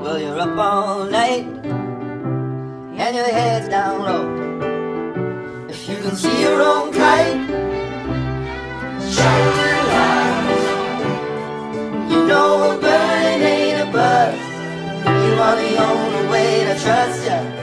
Well, you're up all night and your head's down low. If you can see your own kite, shut your eyes. You know a bird ain't a buzz. You are the only way to trust ya.